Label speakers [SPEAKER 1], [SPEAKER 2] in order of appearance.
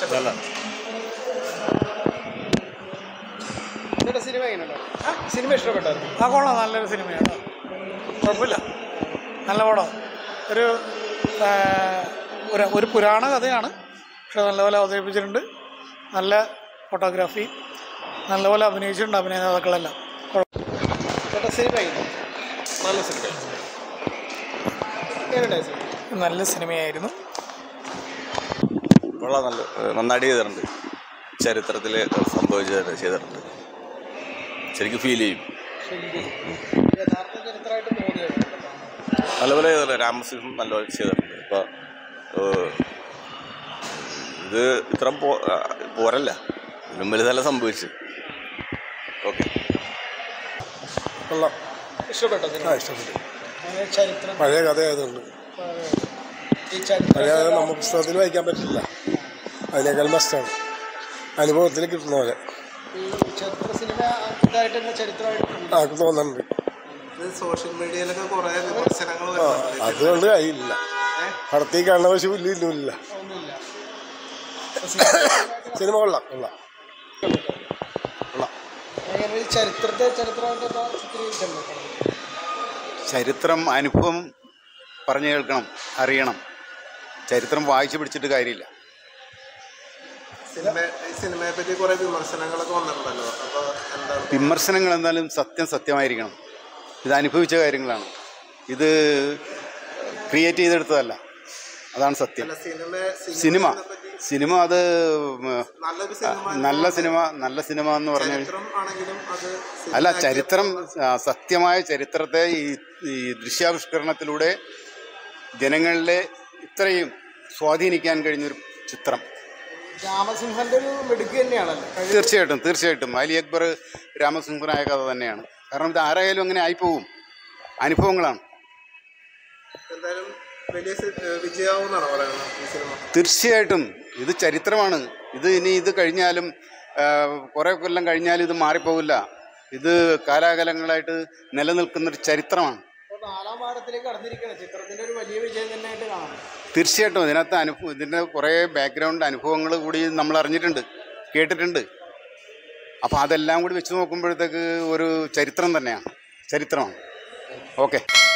[SPEAKER 1] Cinema ഇഷ്ടപ്പെട്ടായിരുന്നു?
[SPEAKER 2] ആ കൊള്ളാം, നല്ലൊരു സിനിമയാണ്, കുഴപ്പമില്ല, നല്ല പടം. ഒരു പുരാണ കഥയാണ്, പക്ഷെ നല്ലപോലെ അവതരിപ്പിച്ചിട്ടുണ്ട്. നല്ല ഫോട്ടോഗ്രാഫി, നല്ലപോലെ അഭിനയിച്ചിട്ടുണ്ട് അഭിനേതാക്കളെല്ലാം. നല്ല സിനിമയായിരുന്നു.
[SPEAKER 3] കൊള്ളാം, നന്നായിട്ട് ചെയ്തിട്ടുണ്ട്. ചരിത്രത്തിൽ സംഭവിച്ചത് ചെയ്തിട്ടുണ്ട്, ശരിക്കും ഫീൽ ചെയ്യും. നല്ലപോലെ ചെയ്തല്ലോ, രാമസിംഹം നല്ലപോലെ ചെയ്തിട്ടുണ്ട്. ഇപ്പോൾ ഇത് ഇത്ര പോരല്ല, ഇതിലും വലുതെല്ലാം സംഭവിച്ചു. ഓക്കെ,
[SPEAKER 1] കൊള്ളാം, ഇഷ്ടപ്പെട്ടു.
[SPEAKER 4] പഴയ കഥയായതുകൊണ്ട് പഴയ കഥ നമ്മൾ പുസ്തകത്തിൽ വായിക്കാൻ പറ്റില്ല, അതിനേക്കാൾ മസ്റ്റാണ്, അനുഭവത്തിൽ കിട്ടുന്ന പോലെ ആർക്ക് തോന്നുന്നുണ്ട്.
[SPEAKER 1] സോഷ്യൽ മീഡിയയിലൊക്കെ കുറെ വിമർശനങ്ങൾ
[SPEAKER 4] അതുകൊണ്ട് കഴിയില്ല, പടത്തിൽ കാണുന്ന പക്ഷെ ഇല്ല. സിനിമ കൊള്ളാം.
[SPEAKER 5] ചരിത്രം അനുഭവം പറഞ്ഞു കേൾക്കണം, അറിയണം. ചരിത്രം വായിച്ചു പിടിച്ചിട്ട് കാര്യമില്ല.
[SPEAKER 1] സിനിമയെ പറ്റി കുറെ വിമർശനങ്ങളൊക്കെ വന്നിട്ടുണ്ടല്ലോ, അപ്പോൾ എന്താണ്?
[SPEAKER 5] വിമർശനങ്ങൾ എന്തായാലും സത്യമായിരിക്കണം. ഇത് അനുഭവിച്ച കാര്യങ്ങളാണ്, ഇത് ക്രിയേറ്റ് ചെയ്തെടുത്തതല്ല, അതാണ് സത്യം. സിനിമ അത് നല്ല സിനിമ എന്ന് പറഞ്ഞാൽ അല്ല, ചരിത്രം, സത്യമായ ചരിത്രത്തെ ഈ ദൃശ്യാവിഷ്കരണത്തിലൂടെ ജനങ്ങളിലെ ഇത്രയും സ്വാധീനിക്കാൻ കഴിഞ്ഞൊരു ചിത്രം.
[SPEAKER 1] രാമസിംഹന്റെ ഒരു മിടുക്ക് തന്നെയാണല്ലോ.
[SPEAKER 5] തീർച്ചയായിട്ടും അലി അക്ബർ രാമസിംഹനായ കഥ തന്നെയാണ്. കാരണം ഇത് ആരായാലും അങ്ങനെ ആയിപ്പോവും, അനുഭവങ്ങളാണ്. തീർച്ചയായിട്ടും ഇത് ചരിത്രമാണ്. ഇത് കഴിഞ്ഞാലും കുറേ കൊല്ലം കഴിഞ്ഞാലും ഇത് മാറിപ്പോവില്ല. ഇത് കാലാകാലങ്ങളായിട്ട് നിലനിൽക്കുന്നൊരു ചരിത്രമാണ്. തീർച്ചയായിട്ടും ഇതിൻ്റെ കുറേ ബാക്ക്ഗ്രൗണ്ട് അനുഭവങ്ങൾ കൂടി നമ്മൾ അറിഞ്ഞിട്ടുണ്ട്, കേട്ടിട്ടുണ്ട്. അപ്പോൾ അതെല്ലാം കൂടി വെച്ച് നോക്കുമ്പോഴത്തേക്ക് ഒരു ചരിത്രമാണ്. ഓക്കെ.